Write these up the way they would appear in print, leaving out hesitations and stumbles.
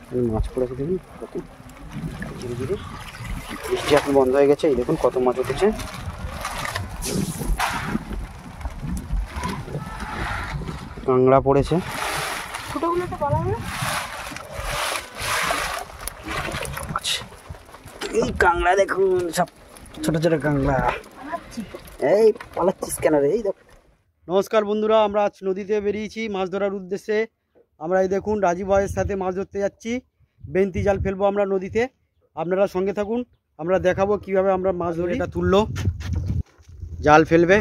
মাছ পড়েছে দেখুন কত ধীরে ধীরে। বৃষ্টি এখন বন্ধ হয়ে গেছে, এই দেখুন কত মাছ উঠেছে। কাঁংড়া পড়েছে। এই কাঁংড়া দেখুন, সব ছোট ছোট কাঁংড়া। এই পালাচ্ছিস কেন রে? এই দেখো। নমস্কার বন্ধুরা, আমরা আজ নদীতে বেরিয়েছি মাছ ধরার উদ্দেশ্যে। আমরা এই দেখুন রাজীব ভাইয়ের সাথে মাছ ধরতে যাচ্ছি। বেন্তি জাল ফেলবো আমরা নদীতে, আপনারা সঙ্গে থাকুন। আমরা দেখাবো কিভাবে আমরা মাছ ধরে। এটা তুললো, জাল ফেলবে,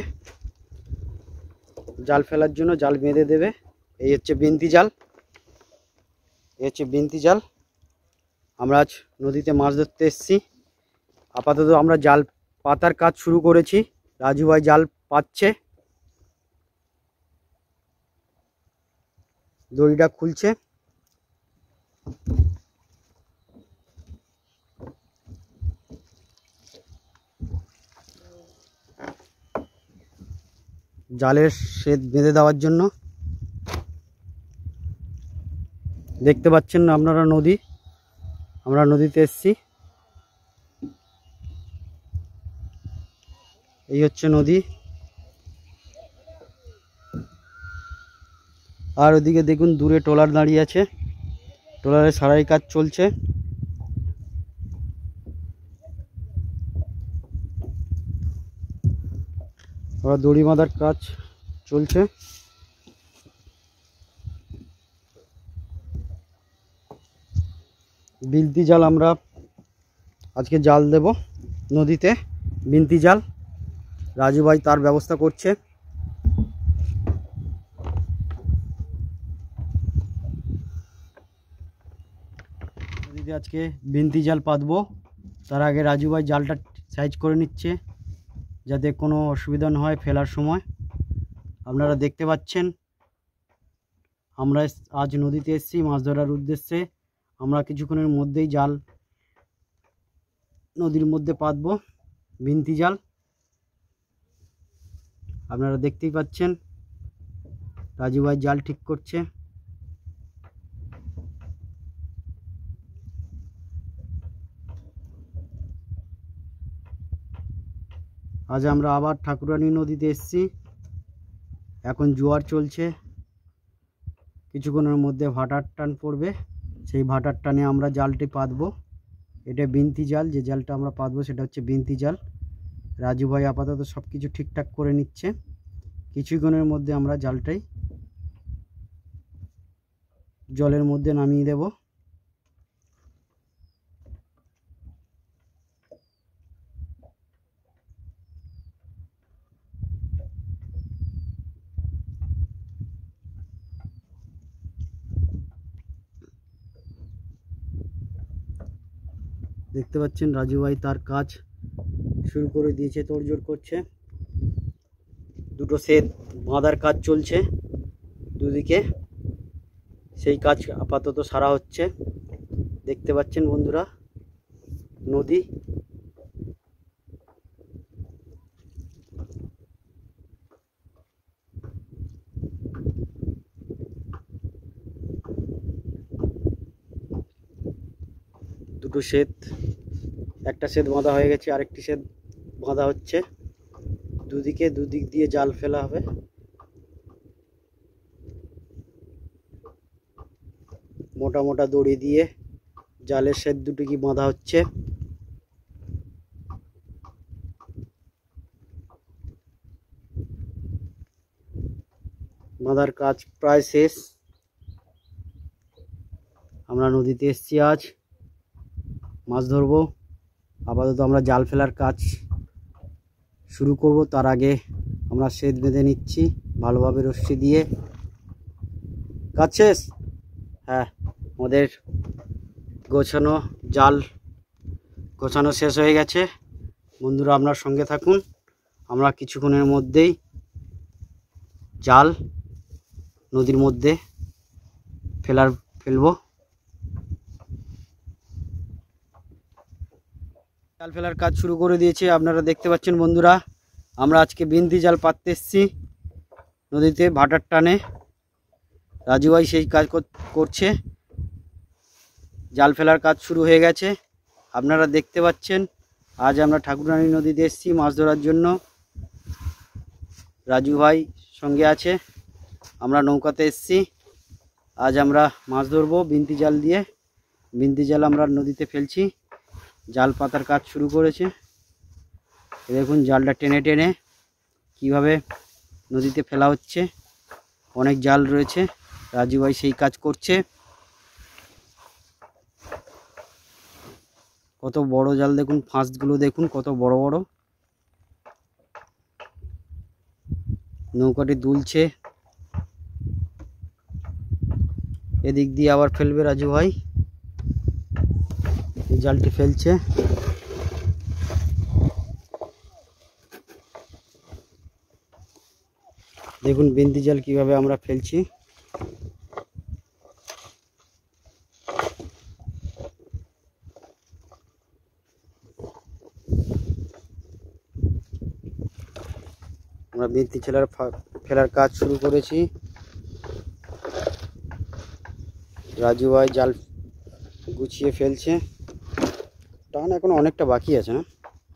জাল ফেলার জন্য জাল বেঁধে দেবে। এই হচ্ছে বেন্তি জাল, এই হচ্ছে বেন্তি জাল। আমরা আজ নদীতে মাছ ধরতে এসেছি। আপাতত আমরা জাল পাতার কাজ শুরু করেছি। রাজু ভাই জাল পাচ্ছে, দড়িটা খুলছে। জালের শেদ বেঁধে দেওয়ার জন্য। দেখতে পাচ্ছেন না আপনারা নদী, আমরা নদীতে এসেছি। এই হচ্ছে নদী। আর ওদিকে দেখুন দূরে ট্রলার দাঁড়িয়ে আছে, ট্রলারে সারাই কাজ চলছে। আবার দড়ি বাঁধার কাজ চলছে। বিলতি জাল আমরা আজকে জাল দেব নদীতে, বিনতি জাল। রাজু ভাই তার ব্যবস্থা করছে। নদীতে আজকে বিনতি জাল পাতবো। তার আগে রাজু ভাই জালটা সাইজ করে নিচ্ছে যাতে কোনো অসুবিধা না হয় ফেলার সময়। আপনারা দেখতে পাচ্ছেন আমরা আজ নদীতে এসেছি মাছ ধরার উদ্দেশ্যে। আমরা কিছুক্ষণের মধ্যেই জাল নদীর মধ্যে পাতবো, বিনতি জাল। আপনারা দেখতেই পাচ্ছেন রাজু ভাই জাল ঠিক করছে। আজ আমরা আবার ঠাকুরানী নদীতে এসেছি। এখন জোয়ার চলছে, কিছুক্ষণের মধ্যে ভাটার টান পড়বে। সেই ভাটার টানে আমরা জালটি পাতবো। এটা বিনতি জাল, যে জালটা আমরা পাতবো সেটা হচ্ছে বিনতি জাল। রাজু ভাই আপাতত সব কিছু ঠিকঠাক করে নিচ্ছে। কিছুক্ষণের মধ্যে আমরা জালটাই জলের মধ্যে নামিয়ে দেব। দেখতে পাচ্ছেন রাজু ভাই তার কাজ শুরু করে দিয়েছে, তোড়জোড় করছে। দুটো সেট বাঁধার কাজ চলছে দুদিকে, সেই কাজ আপাতত সারা হচ্ছে। দেখতে পাচ্ছেন বন্ধুরা নদী। দুটো সেট, একটা সেট বাঁধা হয়ে গেছে, আরেকটি সেট বাঁধা হচ্ছে। দুদিক দিয়ে জাল ফেলা হবে। মোটা মোটা দড়ি দিয়ে জালের সেট দুটো কি বাঁধা হচ্ছে। বাঁধার কাজ প্রায় শেষ। আমরা নদীতে এসেছি আজ মাছ ধরবো। আপাতত আমরা জাল ফেলার কাজ শুরু করব। তার আগে আমরা সেট বেঁধে নিচ্ছি ভালোভাবে রশ্মি দিয়ে। কাজ শেষ? হ্যাঁ, আমাদের গোছানো জাল গোছানো শেষ হয়ে গেছে। বন্ধুরা আপনার সঙ্গে থাকুন, আমরা কিছুক্ষণের মধ্যেই জাল নদীর মধ্যে ফেলবো। জাল ফেলার কাজ শুরু করে দিয়েছে, আপনারা দেখতে পাচ্ছেন বন্ধুরা। আমরা আজকে বিনতি জাল পাততে এসেছি নদীতে ভাটার টানে। রাজু ভাই সেই কাজ করছে। জাল ফেলার কাজ শুরু হয়ে গেছে। আপনারা দেখতে পাচ্ছেন আজ আমরা ঠাকুরানী নদীতে এসেছি মাছ ধরার জন্য। রাজু ভাই সঙ্গে আছে, আমরা নৌকাতে এসেছি। আজ আমরা মাছ ধরবো বিন্তি জাল দিয়ে। বিন্তি জাল আমরা নদীতে ফেলছি। জাল পাতার কাজ শুরু করেছে। দেখুন জালটা টেনে টেনে কিভাবে নদীতে ফেলা হচ্ছে। অনেক জাল রয়েছে, রাজু ভাই সেই কাজ করছে। কত বড় জাল দেখুন, ফাঁসগুলো দেখুন কত বড় বড়। নৌকাটি দুলছে, এদিক দিয়ে আবার ফেলবে রাজু ভাই। এই জালটি ফেলছে। দেখুন বিন্তি জাল কিভাবে আমরা ফেলছি। আমরা বিন্তি ফেলার কাজ শুরু করেছি। রাজু ভাই জাল গুছিয়ে ফেলছে। টান এখন অনেকটা বাকি আছে না?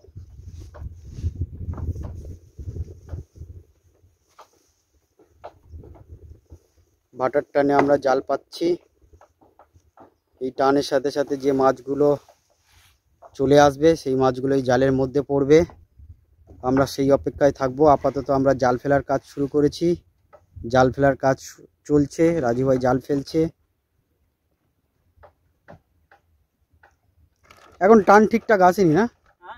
ভাটার টানে আমরা জাল পাচ্ছি। এই টানের সাথে সাথে যে মাছগুলো চলে আসবে সেই মাছগুলো এই জালের মধ্যে পড়বে। আমরা সেই অপেক্ষায় থাকবো। আপাতত আমরা জাল ফেলার কাজ শুরু করেছি। জাল ফেলার কাজ চলছে, রাজু ভাই জাল ফেলছে। এখন টান ঠিকঠাক আসেনি না?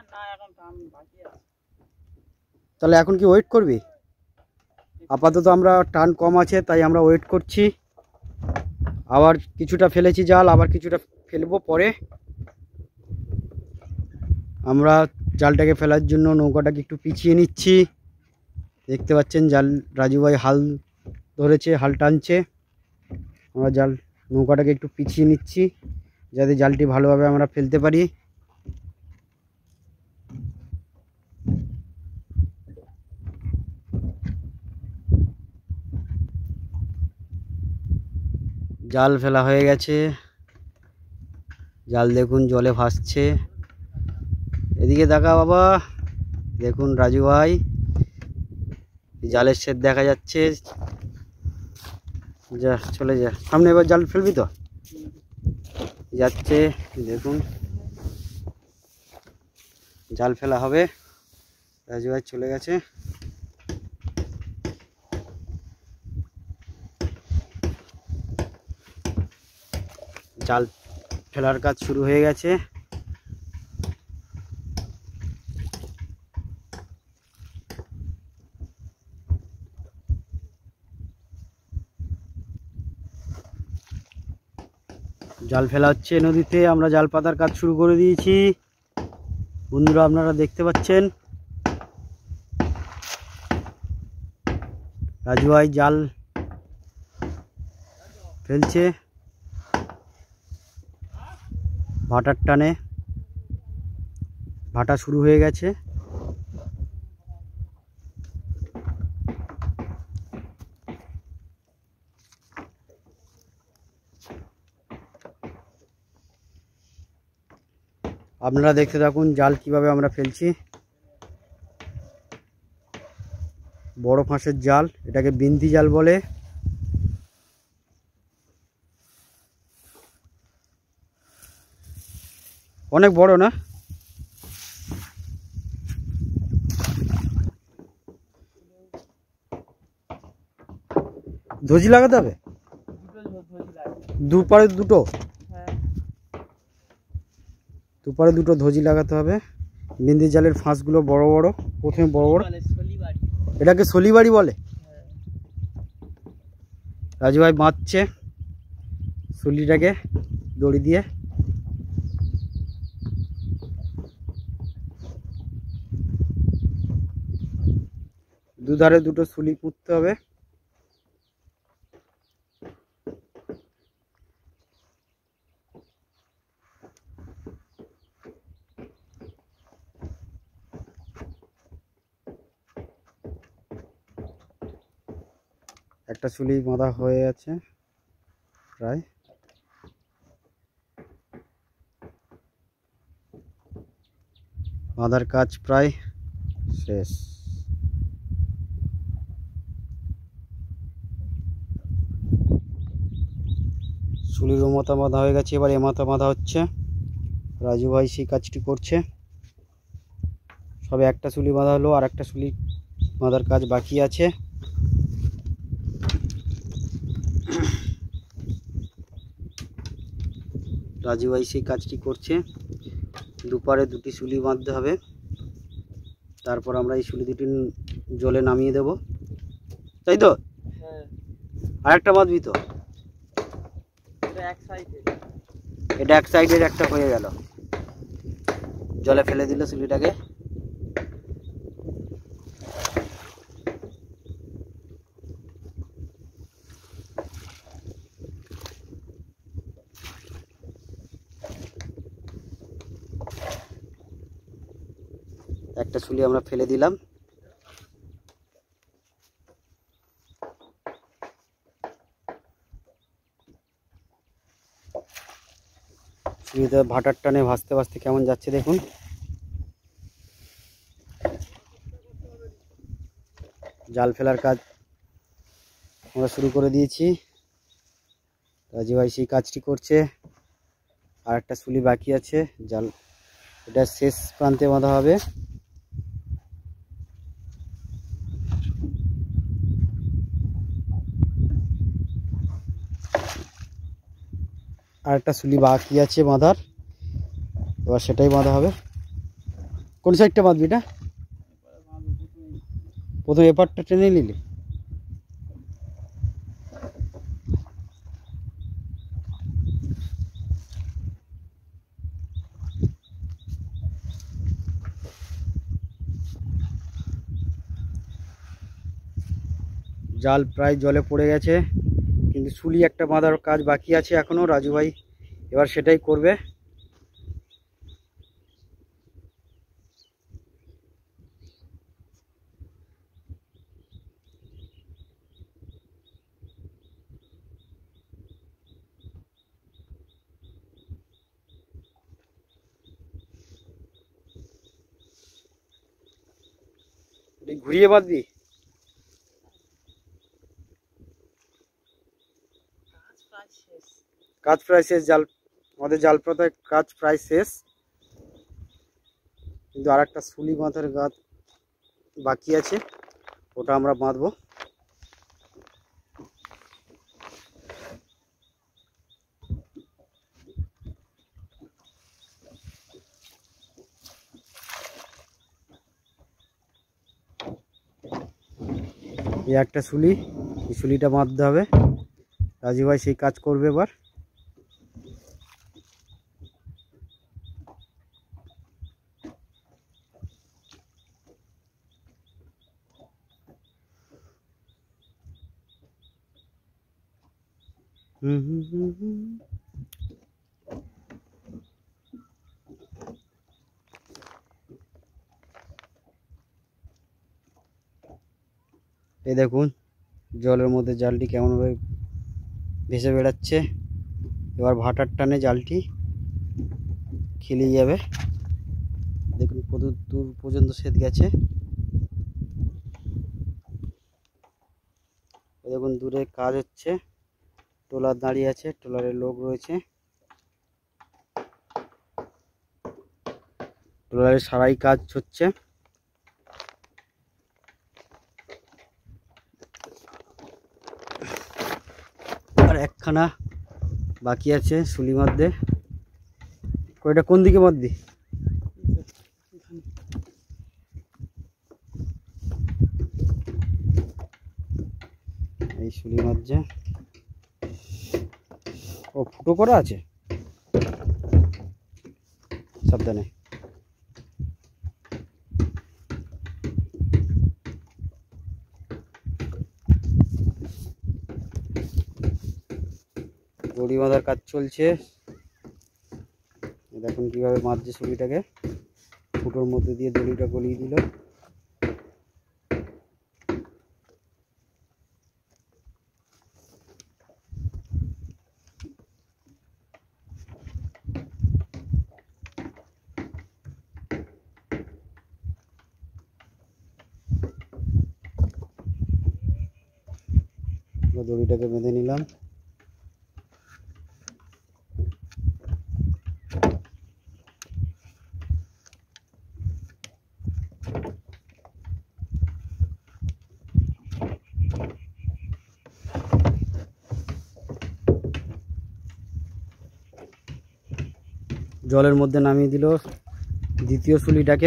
তাহলে এখন কি ওয়েট করবি? আপাতত আমরা টান কম আছে তাই আমরা ওয়েট করছি। আবার কিছুটা ফেলেছি জাল, আবার কিছুটা ফেলবো পরে। আমরা জালটাকে ফেলার জন্য নৌকাটাকে একটু পিছিয়ে নিচ্ছি। দেখতে পাচ্ছেন জাল রাজু ভাই হাল ধরেছে, হাল টানছে। আমরা নৌকাটাকে একটু পিছিয়ে নিচ্ছি যাতে জালটি ভালোভাবে আমরা ফেলতে পারি। জাল ফেলা হয়ে গেছে। জাল দেখুন জলে ভাসছে। এদিকে দেখা বাবা, দেখুন রাজু ভাই জালের শেড দেখা যাচ্ছে। যা চলে যা সামনে, এবার জাল ফেলবি তো? যাচ্ছে দেখুন জাল ফেলা হবে। রাজু ভাই চলে গেছে। জাল ফেলার কাজ শুরু হয়ে গেছে। জাল ফেলা হচ্ছে নদীতে। আমরা জাল পাতার কাজ শুরু করে দিয়েছি। বন্ধুরা আপনারা দেখতে পাচ্ছেন রাজু ভাই জাল ফেলছে ভাটার টানে। ভাটা শুরু হয়ে গেছে। আপনারা দেখতে থাকুন জাল কিভাবে আমরা ফেলছি। বড় ফাঁসের জাল, এটাকে বিন্তি জাল বলে। অনেক বড় না? ধজি লাগাতে হবে দুপারে দুটো। দুপারে দুটো ধজি লাগাতে হবে। বিন্দি জালের ফাঁসগুলো বড় বড়, প্রথমে বড় বড়। এটাকে সলিবাড়ি বলে। রাজু ভাই বাঁধছে সলিটাকে দড়ি দিয়ে। দুধারে দুটো সলি পুঁততে হবে। একটা সুলি বাঁধা হয়ে আছে প্রায়। বাঁধার কাজ প্রায় শেষ। সুলির ও মাথা বাঁধা হয়ে গেছে, এবার এ মাথা বাঁধা হচ্ছে। রাজু ভাই সেই কাজটি করছে। সবে একটা সুলি বাঁধা হলো, আর একটা সুলি বাঁধার কাজ বাকি আছে। রাজু ভাই সেই কাজটি করছে। দুপারে দুটি সুলি বাঁধতে হবে, তারপর আমরা এই সুলি দুটি জলে নামিয়ে দেব, তাই তো? আরেকটা বাঁধবি তো? এটা এক সাইডের একটা হয়ে গেল, জলে ফেলে দিল সুলিটাকে। একটা সুলি আমরা ফেলে দিলাম। সুলিতে ভাটার টানে ভাসতে ভাসতে কেমন যাচ্ছে দেখুন। জাল ফেলার কাজ আমরা শুরু করে দিয়েছি। রাজু ভাই সেই কাজটি করছে। আর একটা সুলি বাকি আছে, জাল এটা শেষ প্রান্তে বাঁধা হবে। আর একটা সুলি বাকি আছে বাঁধার, এবার সেটাই বাঁধা হবে। কোন সাইডটা বাঁধবি? এটা প্রথমে এপারটা টেনে নিলি। জাল প্রায় জলে পড়ে গেছে, কিন্তু সুলি একটা বাঁধার কাজ বাকি আছে এখনো। রাজু ভাই এবার সেটাই করবে। ঘুরিয়ে বাঁধবি? কাজ প্রায় শেষ। জাল আমাদের জাল পাতার কাজ প্রায় শেষ, কিন্তু আর একটা সুলি বাঁধার গাছ বাকি আছে, ওটা আমরা বাঁধবো। এই একটা সুলি, এই সুলিটা বাঁধতে হবে। রাজু ভাই সেই কাজ করবে এবার। এই দেখুন জলের মধ্যে জালটি কেমনভাবে ভেসে বেড়াচ্ছে। এবার ভাটার টানে জালটি খেলিয়ে যাবে। দেখুন কত দূর পর্যন্ত সেদ গেছে। দেখুন দূরে কাজ হচ্ছে, ট্রলার দাঁড়িয়ে আছে, ট্রলারের লোক রয়েছে। ট্রলারের সারাই কাজ হচ্ছে। আর একখানা বাকি আছে সুলি মধ্যে। ওইটা কোন দিকে বাঁধবি? এই সুলি মধ্যে ও ফুটো করা আছে, সাবধানে। দড়ি বাঁধার কাজ চলছে। দেখুন কিভাবে মারছে সুলিটাকে, ফুটোর মধ্যে দিয়ে দড়িটা গলিয়ে দিল। দড়িটাকে বেঁধে নিলাম। জলের মধ্যে নামিয়ে দিল দ্বিতীয় শুলিটাকে।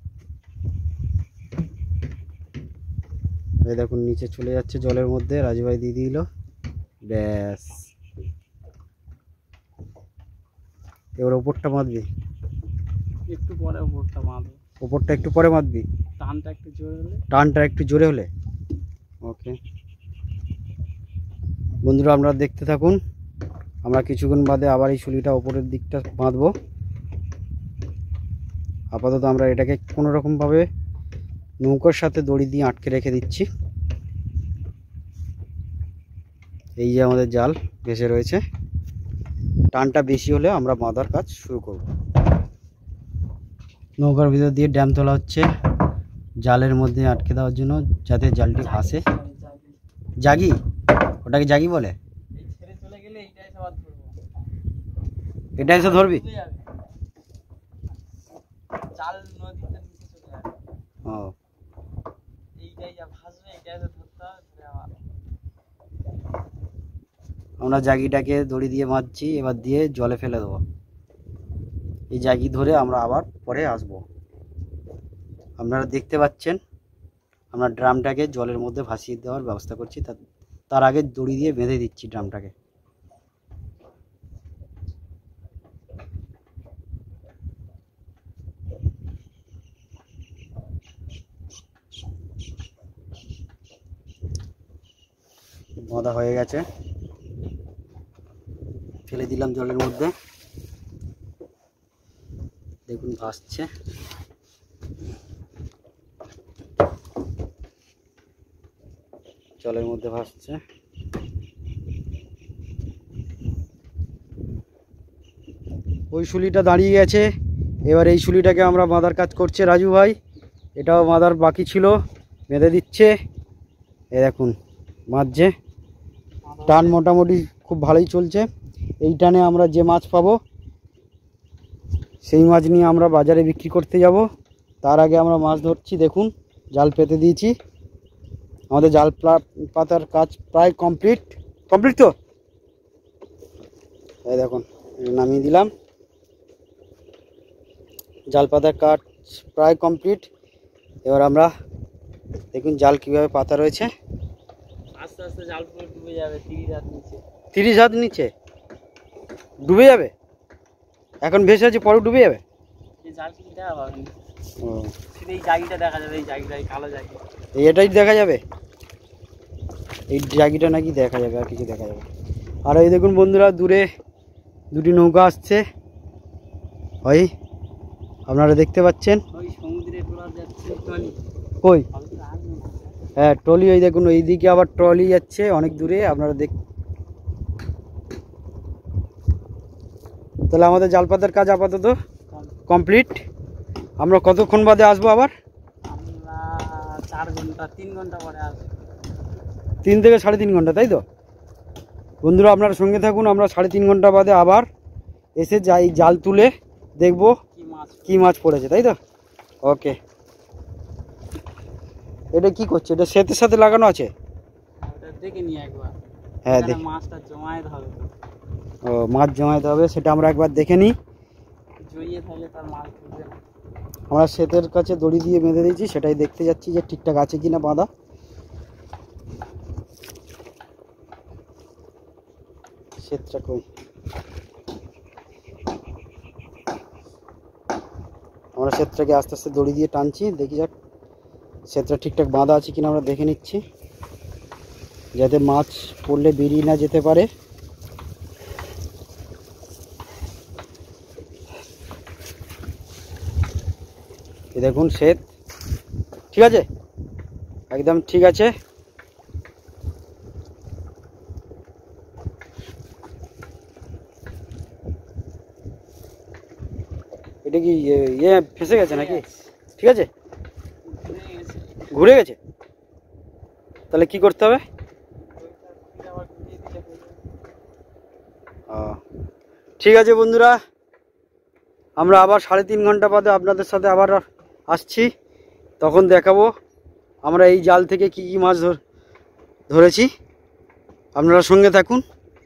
এই দেখুন নিচে চলে যাচ্ছে জলের মধ্যে, রাজু ভাই দিয়ে দিল। ব্যাস, এবার ওপরটা বাঁধবি। একটু পরে ওপরটা বাঁধবো। ওপরটা একটু পরে বাঁধবি, টানটা একটু জোরে হলে। টানটা একটু জোরে হলে ওকে। বন্ধুরা আপনারা দেখতে থাকুন, আমরা কিছুক্ষণ বাদে আবার এই শুলিটা ওপরের দিকটা বাঁধবো। আপাতত আমরা এটাকে কোনো রকমভাবে নৌকার সাথে দড়ি দিয়ে আটকে রেখে দিচ্ছি। এই যে আমাদের জাল ভেসে রয়েছে, টানটা বেশি হলে আমরা বাঁধার কাজ শুরু করব। নৌকার ভিতর দিয়ে ড্যাম তোলা হচ্ছে জালের মধ্যে আটকে দেওয়ার জন্য, যাতে জালটি ভাসে। জাগি, ওটাকে জাগি বলে। এটা এসে ধরবি। ও, আমরা জাগিটাকে দড়ি দিয়ে বাঁধছি, এবার দিয়ে জলে ফেলে দেবো। এই জাগি ধরে আমরা আবার পরে আসব। আপনারা দেখতে পাচ্ছেন আমরা ড্রামটাকে জলের মধ্যে ভাসিয়ে দেওয়ার ব্যবস্থা করছি, তার আগে দড়ি দিয়ে বেঁধে দিচ্ছি ড্রামটাকে। বাঁধা হয়ে গেছে, ফেলে দিলাম জলের মধ্যে। দেখুন ভাসছে। জলের মধ্যে ভাসছে। ওই শুলিটা দাঁড়িয়ে গেছে, এবার এই শুলিটাকে আমরা বাঁধার কাজ করছে রাজু ভাই। এটাও বাঁধার বাকি ছিল, বেঁধে দিচ্ছে। এ দেখুন বাঁধছে, টান মোটামুটি খুব ভালোই চলছে। এই টানে আমরা যে মাছ পাবো সেই মাছ নিয়ে আমরা বাজারে বিক্রি করতে যাব। তার আগে আমরা মাছ ধরছি। দেখুন জাল পেতে দিয়েছি, আমাদের জাল পাতার কাজ প্রায় কমপ্লিট তো। এই দেখুন নামিয়ে দিলাম, জাল পাতার কাজ প্রায় কমপ্লিট। এবার আমরা দেখুন জাল কীভাবে পাতা রয়েছে। আস্তে আস্তে জাল পুরো ডুবে যাবে, 30 হাত নিচে। 30 হাত নিচে ডুবে যাবে? এখন ভেসে আছে, পরে ডুবে যাবে। এই জাল কি দেখা পাবেন? ও, শুধু এই জায়গাটা দেখা যাবে, এই জায়গাটা, এই কালো জায়গা। এটাই দেখা যাবে, এই জায়গাটা নাকি দেখা যাবে, আর কিছু দেখা যাবে। আর এই দেখুন বন্ধুরা, দূরে দুটি নৌকা আসছে, ওই আপনারা দেখতে পাচ্ছেন। ওই সমুদ্রে ট্রলার যাচ্ছে, ট্রলি। কই? হ্যাঁ ট্রলি, ওই দেখুন এইদিকে আবার ট্রলি যাচ্ছে অনেক দূরে, আপনারা তাহলে আমাদের জাল পাতার কাজ আপাতত কমপ্লিট। আমরা কতক্ষণ বাদে আসবো আবার? আমরা 4 ঘন্টা 3 ঘন্টা পরে আসবো। 3 থেকে 3.5 ঘন্টা, তাই তো বন্ধুরা? আপনারা সঙ্গে থাকুন, আমরা 3.5 ঘন্টা বাদে আবার এসে যাই, জাল তুলে দেখবো কি মাছ পড়েছে, তাই তো? ওকে। এটা কি করছে? এটা সেতের সাথে লাগানো আছে? দেখে নিয়ে একবার। হ্যাঁ দেখ, মাছটা জমায়েত হবে তো। ও, মাছ জমাইতে হবে, সেটা আমরা একবার দেখে নিই। জড়িয়ে থাকলে তার মাছ ধরবে না। আমরা সেতের কাছে দড়ি দিয়ে বেঁধে দিয়েছি, সেটাই দেখতে যাচ্ছি যে ঠিকঠাক আছে কিনা বাঁধা। সেতটা কই? আমরা সেতটাকে আস্তে আস্তে দড়ি দিয়ে টানছি, দেখি যাক সেতটা ঠিকঠাক বাঁধা আছে কিনা আমরা দেখে নিচ্ছি, যাতে মাছ পড়লে বেরিয়ে না যেতে পারে। এই দেখুন সেত ঠিক আছে, একদম ঠিক আছে। এটা কি ফেসে গেছে নাকি? ঠিক আছে, ঘুরে গেছে। তাহলে কি করতে হবে? ঠিক আছে বন্ধুরা, আমরা আবার 3.5 ঘন্টা বাদে আপনাদের সাথে আবার আসছি। তখন দেখাবো আমরা এই জাল থেকে কি কি মাছ ধরেছি। আপনারা সঙ্গে থাকুন।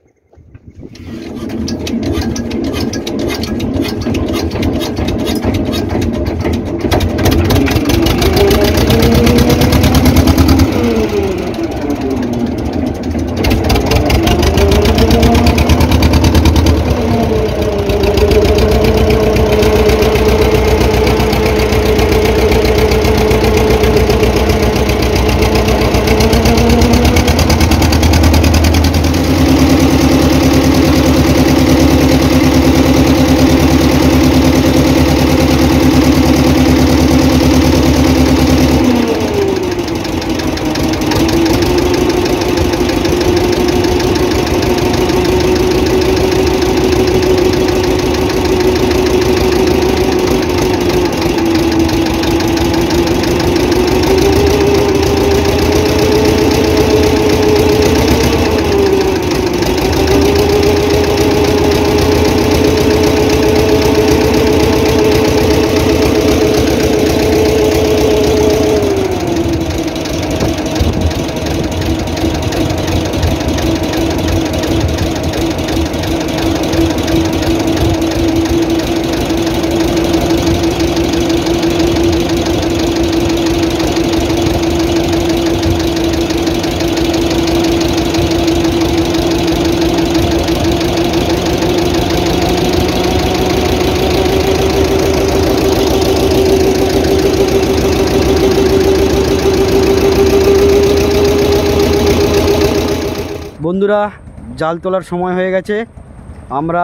বন্ধুরা, জাল তোলার সময় হয়ে গেছে। আমরা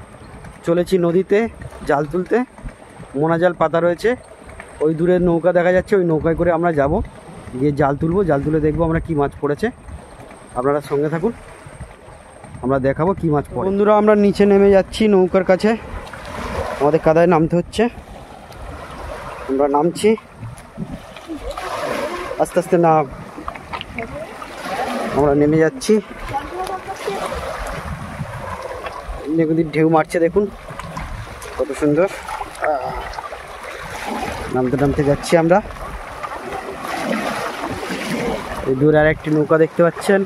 চলেছি নদীতে জাল তুলতে। মোনা জাল পাতা রয়েছে, ওই দূরে নৌকা দেখা যাচ্ছে, ওই নৌকায় করে আমরা যাব, গিয়ে জাল তুলবো। জাল তুলে দেখবো আমরা কি মাছ পড়েছে। আপনারা সঙ্গে থাকুন, আমরা দেখাবো কি মাছ পড়ে। বন্ধুরা, আমরা নিচে নেমে যাচ্ছি নৌকার কাছে, আমাদের কাদায় নামতে হচ্ছে। আমরা নামছি, আস্তে আস্তে নাম, আমরা নেমে যাচ্ছি। নদীর ঢেউ মারছে, দেখুন কত সুন্দর। নামতে নামতে যাচ্ছি আমরা। এই দূরে আর একটি নৌকা দেখতে পাচ্ছেন।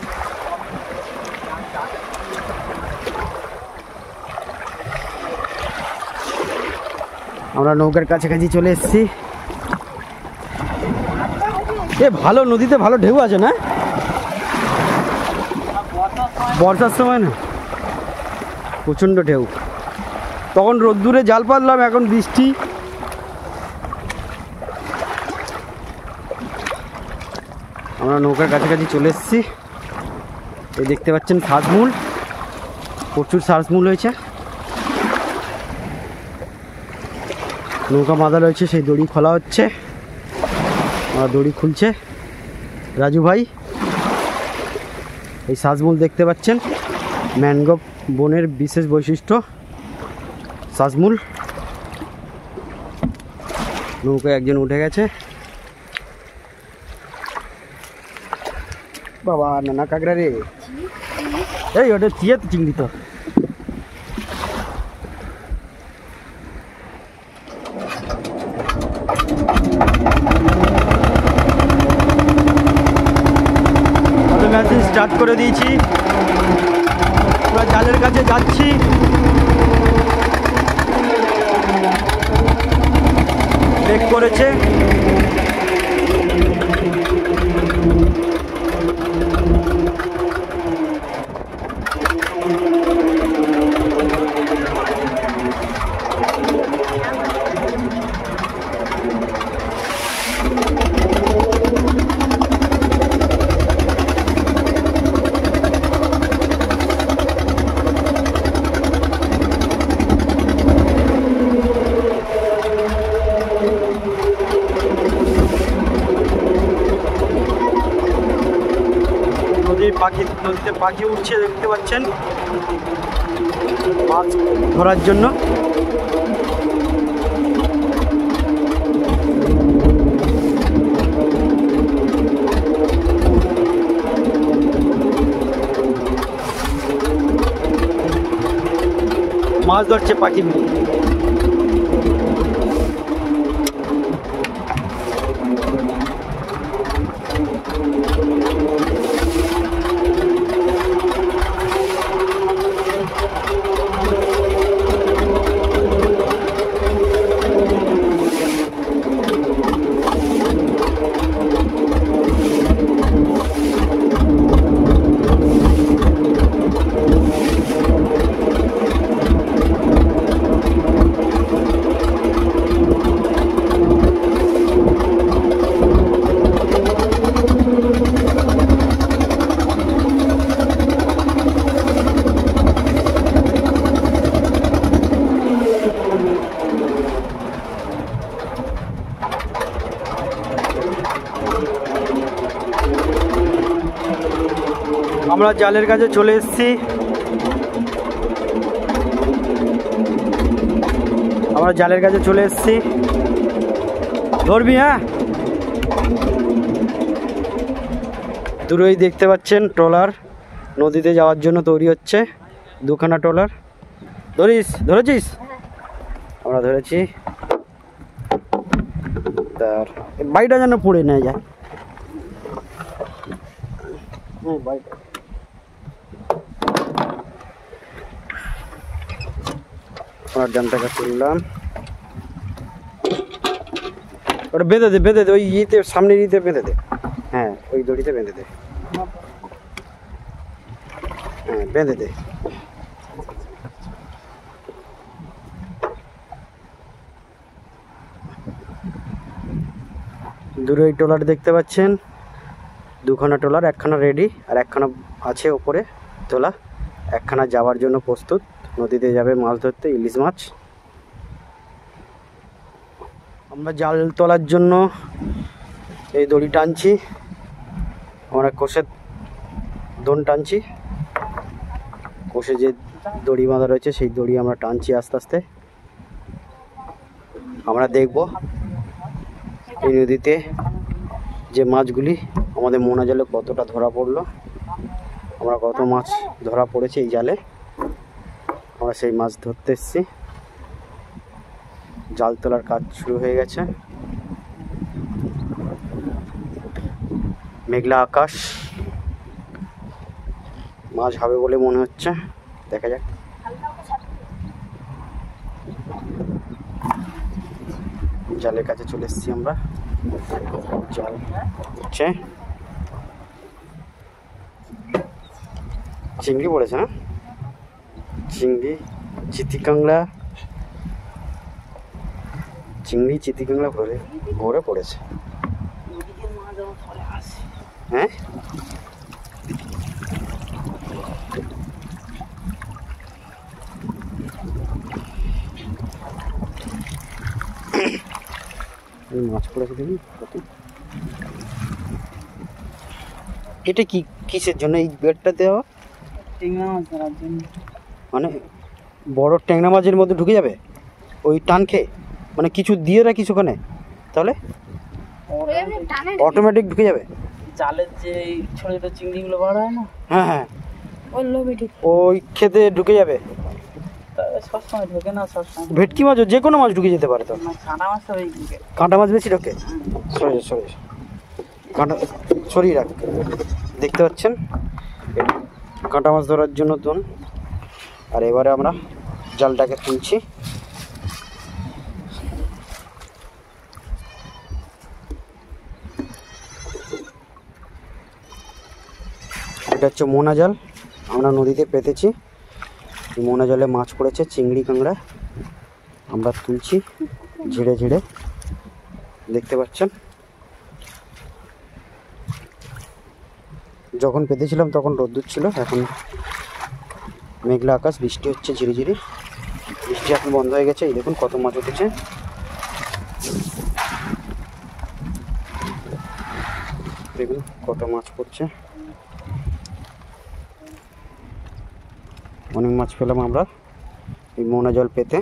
আমরা নৌকার কাছাকাছি চলে এসেছি। এ ভালো, নদীতে ভালো ঢেউ আছে না? বর্ষার সময় না, প্রচণ্ড ঢেউ। তখন রোদ্দুরে জাল পাতলাম, এখন বৃষ্টি। আমরা নৌকার কাছাকাছি চলে এসেছি। এই দেখতে পাচ্ছেন শ্বাসমূল, প্রচুর শ্বাসমূল হয়েছে। নৌকা বাঁধা রয়েছে, সেই দড়ি খোলা হচ্ছে। দড়ি খুলছে রাজু ভাই। এই শ্বাসমূল দেখতে পাচ্ছেন, ম্যানগ্রোভ বনের বিশেষ বৈশিষ্ট্য শ্বাসমূল। নৌকায় একজন উঠে গেছে। বাবা, নানা কাঁকড়া রে। এই ওটা চিয়ে তো চিংড়ি তো। মেশিন স্টার্ট করে দিয়েছি, আমরা জালের কাছে যাচ্ছি। ব্রেক করেছে। নদীতে পাখি উঠছে, দেখতে পাচ্ছেন, মাছ ধরার জন্য। মাছ ধরছে পাখিগুলি। আমরা জালের কাছে চলে এসেছি। ধরবি? হ্যাঁ, দূরেই দেখতে পাচ্ছেন ট্রলার নদীতে যাওয়ার জন্য তৈরি হচ্ছে। দুখানা ট্রলার। ধরেছিস? আমরা ধরেছি। তার বাইটা যেন পড়ে না যায়। আমরা ডানটাকে তুললাম। ওটা বেঁধে দে ওই ইতে সামনের ইতে বেঁধে দে। হ্যাঁ, ওই দড়িতে বেঁধে দে। হ্যাঁ, বেঁধে দে। দূরে ওই ট্রলার দেখতে পাচ্ছেন, দুখানা ট্রলার, একখানা রেডি আর একখানা আছে ওপরে তোলা। একখানা যাওয়ার জন্য প্রস্তুত, নদীতে যাবে মাছ ধরতে, ইলিশ মাছ। আমরা জাল তোলার জন্য এই দড়ি টানছি, আমরা কোষের দোন টানছি। কোষে যে দড়ি বাঁধা রয়েছে সেই দড়ি আমরা টানছি আস্তে আস্তে। আমরা দেখব এই নদীতে যে মাছগুলি আমাদের মোনা জালে কতটা ধরা পড়লো, আমরা কত মাছ ধরা পড়েছে এই জালে। আমরা সেই মাছ ধরতে এসেছি। জাল তোলার কাজ শুরু হয়ে গেছে। মেঘলা আকাশ, মাছ হবে বলে মনে হচ্ছে, দেখা যাক। জালের কাছে চলে এসেছি আমরা। জাল হচ্ছে, চিংড়ি পড়েছে না? চিংড়ি চিতিকাংড়া ভরে পড়েছে। হ্যাঁ, মাছ পড়েছে দেখি। এটা কিসের জন্য এই বেডটা দেওয়া? ট্যাংরা মাছ ধরার জন্য। মানে বড় ট্যাংরা মাছের মধ্যে ঢুকে যাবে ওই টান খেয়ে? মানে কিছু দিয়ে রাখিস ওখানে, তাহলে অটোমেটিক ঢুকে যাবে? জালের যে ছোট ছোট চিংড়িগুলো বড় হয় না? হ্যাঁ হ্যাঁ, ওই খেতে ঢুকে যাবে। সবসময় ঢোকে না, সবসময়। ভেটকি মাছ, যে কোনো মাছ ঢুকে যেতে পারে তো। কাঁটা মাছ হবে, কাঁটা মাছ বেশি ঢোকে। কাঁটা সরিয়ে রাখ। দেখতে পাচ্ছেন কাঁটা মাছ ধরার জন্য দোন। আর এবারে আমরা জালটাকে তুলছি। এটা হচ্ছে মোনা জাল, আমরা নদীতে পেতেছি। মোনা জালে মাছ পড়েছে, চিংড়ি কাঁংড়া। আমরা তুলছি ঝেড়ে ঝেড়ে, দেখতে পাচ্ছেন। যখন পেতেছিলাম তখন রোদ্দুর ছিল, এখন মেঘলা আকাশ, বৃষ্টি হচ্ছে ঝিরিঝিরি। বৃষ্টি এখন বন্ধ হয়ে গেছে। এই দেখুন কত মাছ উঠেছে। দেখুন কত মাছ পড়ছে। অনেক মাছ পেলাম আমরা এই মোনা জল পেতে।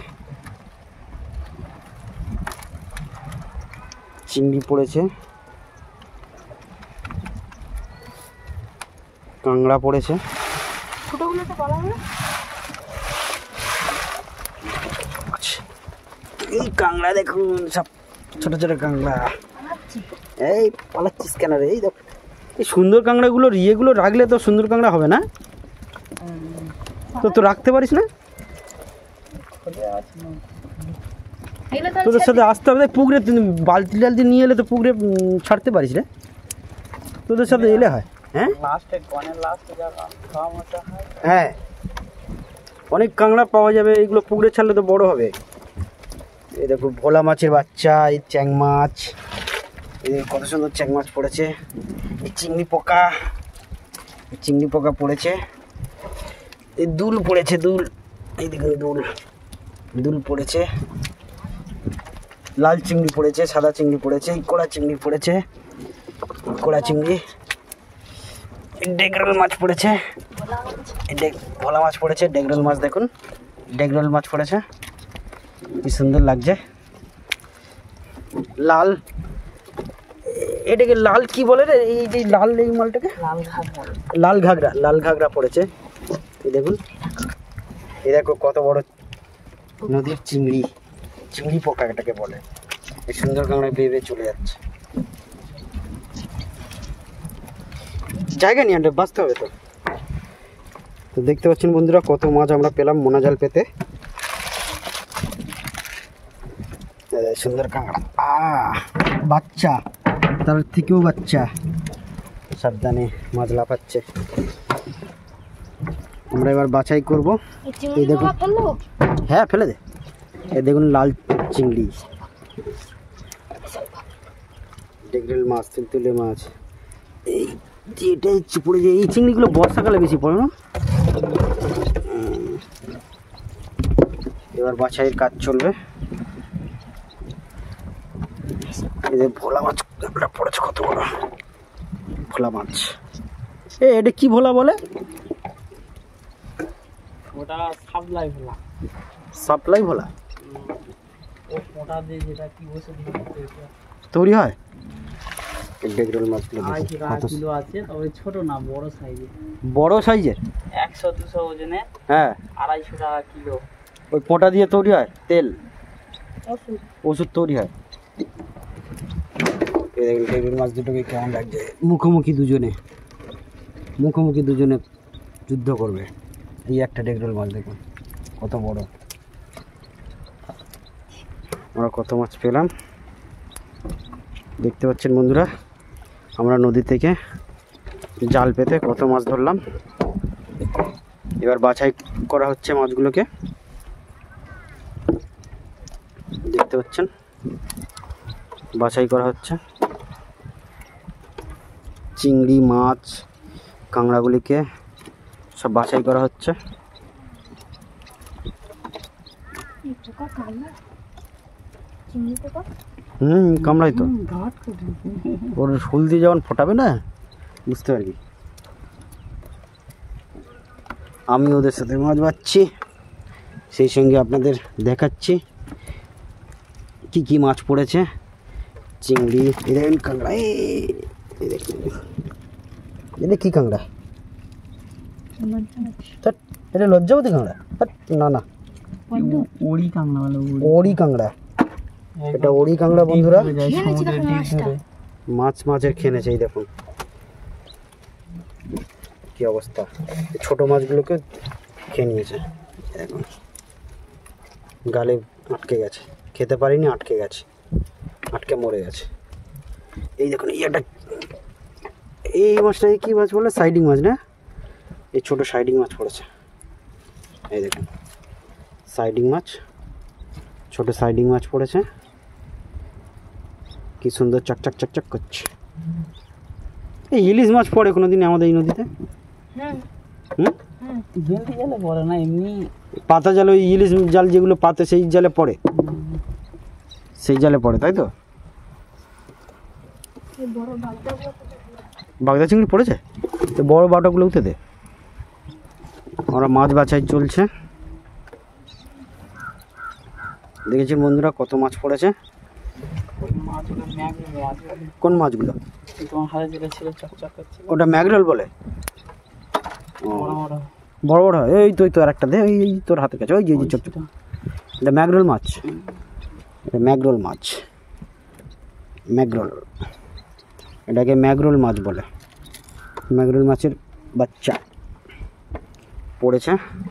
চিংড়ি পড়েছে, কাঁংড়া পড়েছে। এই কাঁকড়া দেখুন, সব ছোট ছোট কাঁকড়া। এই পালাচ্ছিস কেন রে? এই দেখ, এই সুন্দর কাঁকড়াগুলোর ইয়েগুলো রাখলে তো সুন্দর কাঁকড়া হবে না? তো রাখতে পারিস না? তোদের সাথে আসতে হবে পুকুরে, বালতি টালতি নিয়ে এলে তো পুকুরে ছাড়তে পারিস রে, তোদের সাথে এলে হয়। হ্যাঁ হ্যাঁ, অনেক কাঁকড়া পাওয়া যাবে, এইগুলো পুকুরে ছাড়লে তো বড় হবে। এই দেখো ভোলা মাছের বাচ্চা, এই চ্যাং মাছ, এই কত সুন্দর চ্যাং মাছ পড়েছে। এই চিংড়ি পোকা পড়েছে। এই দুল পড়েছে, দুল, এই দেখুন দুল পড়েছে। লাল চিংড়ি পড়েছে, সাদা চিংড়ি পড়েছে, কোড়া চিংড়ি পড়েছে, কোড়া চিংড়ি। ডেগরোল মাছ পড়েছে, ভোলা মাছ পড়েছে। ডেগরোল মাছ দেখুন, ডেগরোল মাছ পড়েছে, কি সুন্দর লাগছে। লাল, এটাকে লাল কি বলে রে? এই যে লাল, এই মালটাকে লাল ঘাগরা পড়েছে। এই দেখুন, এই দেখো কত বড় নদীর চিংড়ি পোকা এটাকে বলে। এই সুন্দর কাঁকড়া বেয়ে বেয়ে চলে যাচ্ছে। জায়গা নিয়ে বাঁচতে হবে তো। তো দেখতে পাচ্ছেন বন্ধুরা কত মাছ আমরা পেলাম মোনা জাল পেতে। সুন্দর কাঁকড়া, বাচ্চা, তার থেকেও বাচ্চা। সাবধানে, মাছ লাফাচ্ছে। আমরা এবার বাছাই করব। এই দেখুন, হ্যাঁ ফেলে দে। এই দেখুন লাল চিংড়ি, ডেগরেল মাছ, তুলতুলে মাছ। এই এটাই পড়ে যায়। এই চিংড়িগুলো বর্ষাকালে বেশি পড়ে না? এবার বাছাইয়ের কাজ চলবে। এই যে ভোলা মাছ পড়েছে, কত বড় ভোলা মাছ। এটা কি ভোলা বলে? ওটা সাপ্লাই ভোলা। সাপ্লাই ভোলা ওটা দিয়ে যেটা কি বসে তৈরি হয়। ডেগরোল মাছগুলো কিলো আছে, তবে ছোট না, বড় সাইজের। বড় সাইজের 100-200 ওজনে। হ্যাঁ, 250 টাকা কিলো। ওই পোঁটা দিয়ে তৈরি হয়, তেল ওষুধ তৈরি হয়। এই দেখুন ডেগরোল মাছ দুটোকে কেমন লাগছে। মুখোমুখি দুজনে যুদ্ধ করবে। এই একটা ডেগরোল মাছ দেখুন কত বড়। আমরা কত মাছ পেলাম দেখতে পাচ্ছেন বন্ধুরা। আমরা নদী থেকে জাল পেতে কত মাছ ধরলাম। এবার বাছাই করা হচ্ছে মাছগুলোকে, দেখতে পাচ্ছেন বাছাই করা হচ্ছে। চিংড়ি মাছ, কাঁকড়াগুলিকে সব বাছাই করা হচ্ছে। কামড়াই তো, ওর ফুল দিয়ে যখন ফোটাবে না বুঝতে পারবি। আমি ওদের সাথে মাছ বাছছি, সেই সঙ্গে আপনাদের দেখাচ্ছি কি কি মাছ পড়েছে। চিংড়ি, দেখেন কাঁকড়া, এটা কি কাঁকড়া? এটা লজ্জাবতী কাঁকড়া? না, ওড়ি কাঁকড়া বলে। ওড়ি কাঁকড়া, এটা ওড়ি কাঁকড়া বন্ধুরা। মাছের খেয়েছে। এই দেখুন কি অবস্থা, ছোট মাছগুলোকে খেয়ে নিয়েছে। এখন গালে আটকে গেছে, খেতে পারিনি, আটকে মরে গেছে। এই দেখুন এই মাছটাকে কি মাছ বলে? সাইডিং মাছ না? এই ছোট সাইডিং মাছ পড়েছে। এই দেখুন সাইডিং মাছ, ছোট সাইডিং মাছ পড়েছে, কি সুন্দর চকচক করছে। এই ইলিশ মাছ পড়ে কোনোদিন আমাদের এই নদীতে? জালে পড়ে না, এমনি পাতা জাল, ওই ইলিশ জাল যেগুলো পাতে সেই জালে পড়ে, তাই তো? বাগদা চিংড়ি পড়েছে, তো বড় বাটাগুলো উঠে দে। আমরা মাছ বাছাই চলছে, দেখেছেন বন্ধুরা কত মাছ পড়েছে। কোন মাছগুলো? ওটা ম্যাগরেল বলে। বড় বড় হয়, এই তো আর একটা দে, এই তোর হাতের কাছে, ওই যে চকচক, এটা ম্যাগরেল মাছ। ম্যাগরোল মাছ, ম্যাগরোল, এটাকে ম্যাগরোল মাছ বলে। ম্যাগরোল মাছের বাচ্চা পড়েছে।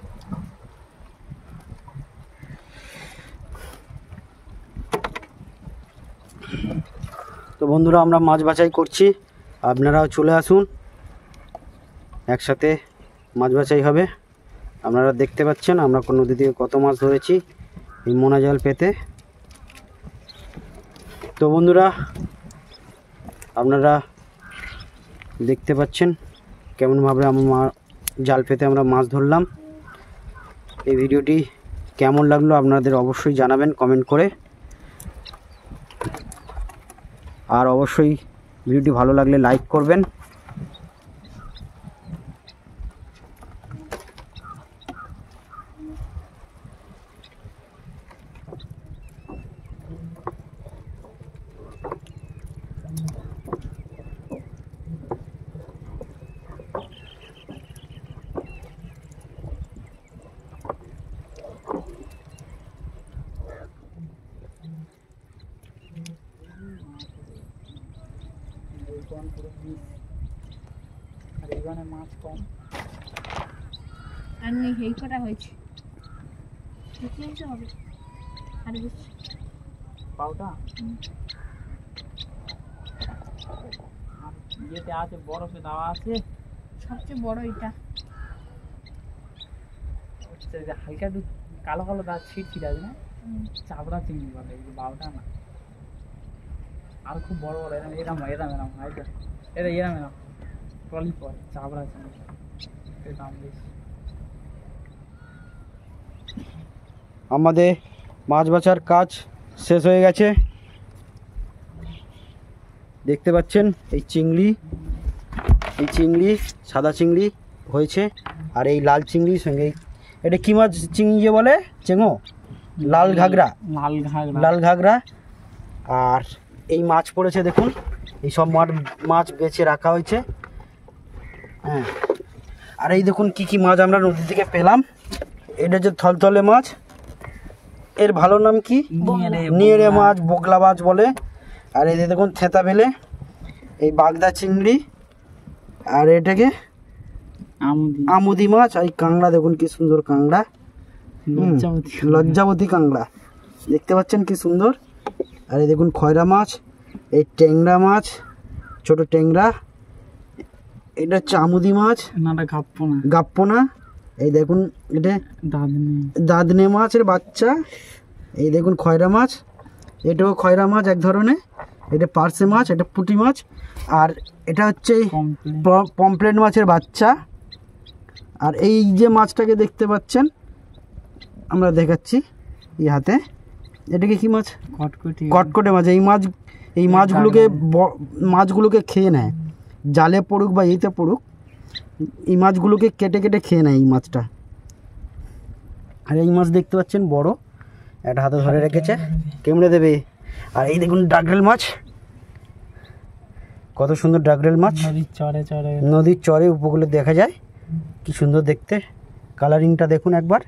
তো বন্ধুরা, আমরা মাছ বাছাই করছি, আপনারাও চলে আসুন, একসাথে মাছ বাছাই হবে। আপনারা দেখতে পাচ্ছেন আমরা কোন নদী থেকে কত মাছ ধরেছি এই মোনা জাল পেতে। তো বন্ধুরা, আপনারা দেখতে পাচ্ছেন কেমনভাবে আমার জাল পেতে আমরা মাছ ধরলাম। এই ভিডিওটি কেমন লাগলো আপনাদের অবশ্যই জানাবেন কমেন্ট করে। আর অবশ্যই ভিডিওটি ভালো লাগলে লাইক করবেন। আর এখানে মাছ কম, আর নেই এই কটা হয়েছে, হবে আর বেশি পাউটা আর ইয়েতে আছে, বরফে দেওয়া আছে। সবচেয়ে বড় এটা হচ্ছে যে হালকা একটু কালো কালো দাঁত ছিট ছিট আছে না, চাপড়া চিংড়ি বলে, বাউটা না। আর খুব বড় বড় এরম এরম এরম এরম হয়তো এটা এরম এরম ট্রলি পরে চাপড়া চিংড়ি, এর দাম বেশি। আমাদের মাছ বাছার কাজ শেষ হয়ে গেছে। দেখতে পাচ্ছেন এই চিংড়ি সাদা চিংড়ি হয়েছে, আর এই লাল চিংড়ির সঙ্গে এটা কি মাছ চিংড়ি বলে, চেঙো, লাল ঘাগরা, লাল ঘাগরা। আর এই মাছ পড়েছে দেখুন, এই সব মাছ বেছে রাখা হয়েছে। হ্যাঁ, আর এই দেখুন কি কি মাছ আমরা নদী থেকে পেলাম। এটা যে থলথলে মাছ, এর ভালো নাম কি, নিয়েরে মাছ, বগলা মাছ বলে। আর এই দেখুন থেতা বেলে, এই বাগদা চিংড়ি, আর এটাকে আমুদি মাছ। আর এই কাঁংড়া দেখুন কি সুন্দর কাঁংড়া, লজ্জাবতী কাঁংড়া, দেখতে পাচ্ছেন কি সুন্দর। আর এই দেখুন খয়রা মাছ, এই ট্যাংরা মাছ, ছোট ট্যাংরা, এটা হচ্ছে আমুদি মাছ, গাপ্পনা। এই দেখুন এটা দাদনে মাছের বাচ্চা। এই দেখুন খয়রা মাছ, এটাও খয়রা মাছ এক ধরনের। এটা পার্সে মাছ, এটা পুঁটি মাছ। আর এটা হচ্ছে পমপ্লেট মাছের বাচ্চা। আর এই যে মাছটাকে দেখতে পাচ্ছেন আমরা দেখাচ্ছি এই হাতে, এটাকে কি মাছ, কটকটে মাছ। এই মাছগুলোকে খেয়ে নেয়, জালে পড়ুক বা এইতে পড়ুক, এই মাছগুলোকে কেটে কেটে খেয়ে নেয় এই মাছটা। আর এই মাছ দেখতে পাচ্ছেন বড়, একটা হাতে ধরে রেখেছে, কেমড়ে দেবে। আর এই দেখুন ডাগরেল মাছ, কত সুন্দর ডাগরেল মাছ, নদীর চরে উপকূলে দেখা যায়, কি সুন্দর দেখতে। কালারিংটা দেখুন একবার,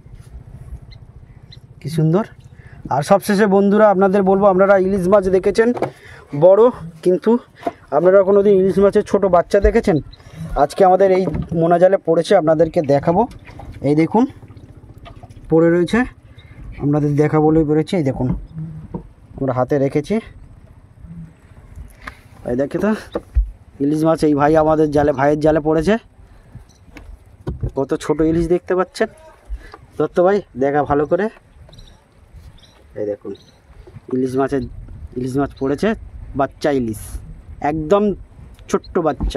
কি সুন্দর। আর সবশেষে বন্ধুরা আপনাদের বলবো, আপনারা ইলিশ মাছ দেখেছেন বড়, কিন্তু আপনারা কোনোদিন ইলিশ মাছের ছোট বাচ্চা দেখেছেন? আজকে আমাদের এই মোনা জালে পড়েছে, আপনাদেরকে দেখাবো। এই দেখুন পড়ে রয়েছে, আপনাদের দেখা বলেই পড়েছে। এই দেখুন আমরা হাতে রেখেছি, এই দেখে তো ইলিশ মাছ। এই ভাই আমাদের জালে, ভাইয়ের জালে পড়েছে, কত ছোট ইলিশ দেখতে পাচ্ছেন। দত্ত ভাই দেখা ভালো করে, এই দেখুন ইলিশ মাছ পড়েছে, বাচ্চা ইলিশ, একদম ছোট্ট বাচ্চা,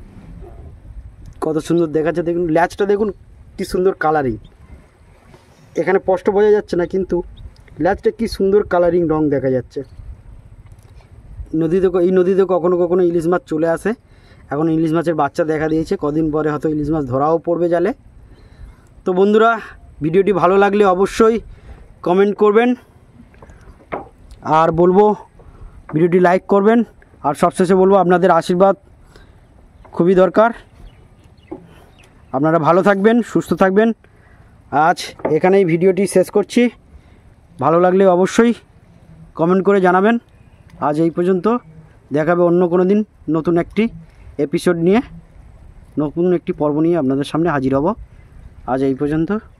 কত সুন্দর দেখাচ্ছে। দেখুন ল্যাচটা দেখুন কি সুন্দর কালারিং, এখানে স্পষ্ট বোঝা যাচ্ছে না, কিন্তু ল্যাচটা কি সুন্দর কালারিং রং দেখা যাচ্ছে। এই নদীতে কখনো কখনো ইলিশ মাছ চলে আসে, এখন ইলিশ মাছের বাচ্চা দেখা দিয়েছে, কদিন পরে হয়তো ইলিশ মাছ ধরাও পড়বে জালে। তো বন্ধুরা, ভিডিওটি ভালো লাগলে অবশ্যই কমেন্ট করবেন, আর বলবো ভিডিওটি লাইক করবেন। আর সবশেষে বলবো আপনাদের আশীর্বাদ খুবই দরকার। আপনারা ভালো থাকবেন, সুস্থ থাকবেন। আজ এখানেই ভিডিওটি শেষ করছি। ভালো লাগলে অবশ্যই কমেন্ট করে জানাবেন। আজ এই পর্যন্ত, দেখাবে অন্য কোনো দিন নতুন একটি এপিসোড নিয়ে, নতুন একটি পর্ব নিয়ে আপনাদের সামনে হাজির হব। আজ এই পর্যন্ত।